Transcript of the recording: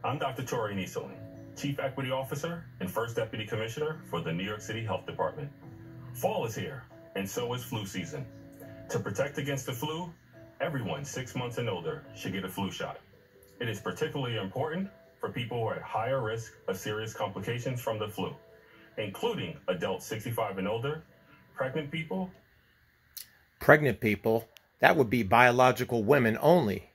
I'm Dr. Tori Nisoli, Chief Equity Officer and First Deputy Commissioner for the New York City Health Department. Fall is here, and so is flu season. To protect against the flu, everyone 6 months and older should get a flu shot. It is particularly important for people who are at higher risk of serious complications from the flu, including adults 65 and older, pregnant people. Pregnant people? That would be biological women only.